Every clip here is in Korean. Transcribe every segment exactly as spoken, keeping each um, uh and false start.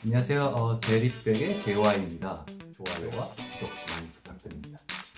안녕하세요. 어, 제리백의 제이와이입니다. 좋아요와 구독 많이 부탁드립니다.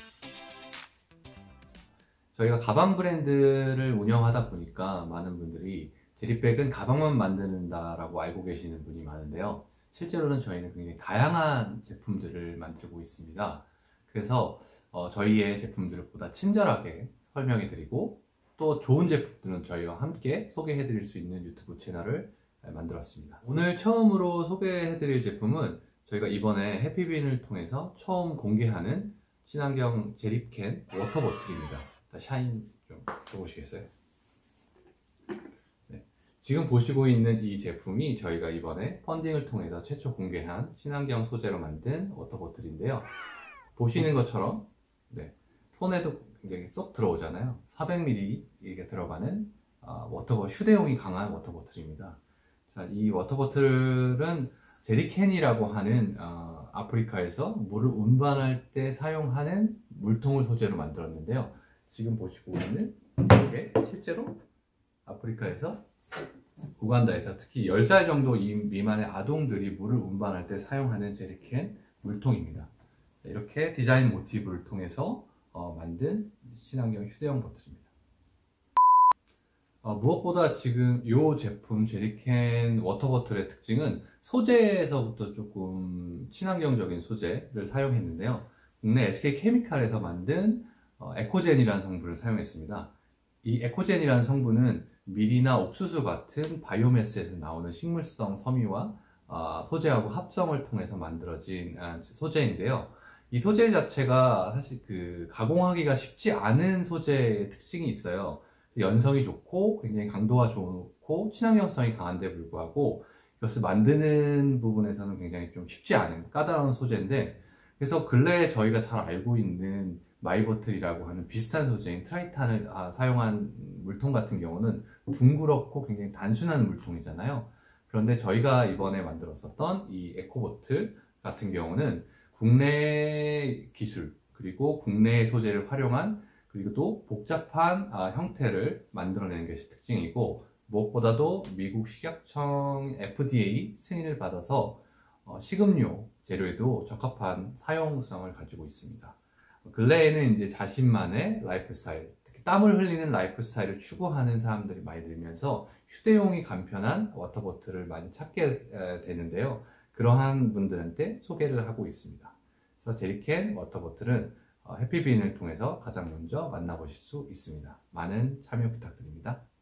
저희가 가방 브랜드를 운영하다 보니까 많은 분들이 제리백은 가방만 만드는다라고 알고 계시는 분이 많은데요. 실제로는 저희는 굉장히 다양한 제품들을 만들고 있습니다. 그래서 어, 저희의 제품들을 보다 친절하게 설명해 드리고 또 좋은 제품들은 저희와 함께 소개해 드릴 수 있는 유튜브 채널을 만들었습니다. 오늘 처음으로 소개해 드릴 제품은 저희가 이번에 해피빈을 통해서 처음 공개하는 친환경 제리캔 워터보틀입니다. 샤인 좀 줘보시겠어요? 네. 지금 보시고 있는 이 제품이 저희가 이번에 펀딩을 통해서 최초 공개한 친환경 소재로 만든 워터보틀인데요. 보시는 것처럼 네, 손에도 굉장히 쏙 들어오잖아요. 사백 밀리리터가 들어가는 어, 워터보 휴대용이 강한 워터보틀입니다. 자, 이 워터보틀은 제리캔이라고 하는 어, 아프리카에서 물을 운반할 때 사용하는 물통을 소재로 만들었는데요. 지금 보시고 있는 이게 실제로 아프리카에서 우간다에서 특히 열 살 정도 미만의 아동들이 물을 운반할 때 사용하는 제리캔 물통입니다. 이렇게 디자인 모티브를 통해서 어, 만든 친환경 휴대용 보틀입니다. 어, 무엇보다 지금 이 제품 제리캔 워터보틀의 특징은 소재에서부터 조금 친환경적인 소재를 사용했는데요. 국내 에스케이케미칼에서 만든 어, 에코젠이라는 성분을 사용했습니다. 이 에코젠이라는 성분은 밀이나 옥수수 같은 바이오매스에서 나오는 식물성 섬유와 어, 소재하고 합성을 통해서 만들어진 아, 소재인데요. 이 소재 자체가 사실 그 가공하기가 쉽지 않은 소재의 특징이 있어요. 연성이 좋고 굉장히 강도가 좋고 친환경성이 강한데 불구하고 이것을 만드는 부분에서는 굉장히 좀 쉽지 않은 까다로운 소재인데, 그래서 근래에 저희가 잘 알고 있는 마이보틀이라고 하는 비슷한 소재인 트라이탄을 아, 사용한 물통 같은 경우는 둥그렇고 굉장히 단순한 물통이잖아요. 그런데 저희가 이번에 만들었었던 이 에코보틀 같은 경우는 국내 기술 그리고 국내 소재를 활용한 그리고 또 복잡한 아, 형태를 만들어내는 것이 특징이고, 무엇보다도 미국 식약청 에프디에이 승인을 받아서 어, 식음료 재료에도 적합한 사용성을 가지고 있습니다. 근래에는 이제 자신만의 라이프 스타일, 특히 땀을 흘리는 라이프 스타일을 추구하는 사람들이 많이 늘면서 휴대용이 간편한 워터보틀을 많이 찾게 되는데요. 그러한 분들한테 소개를 하고 있습니다. 그래서 제리캔 워터보틀은 해피빈을 통해서 가장 먼저 만나보실 수 있습니다. 많은 참여 부탁드립니다.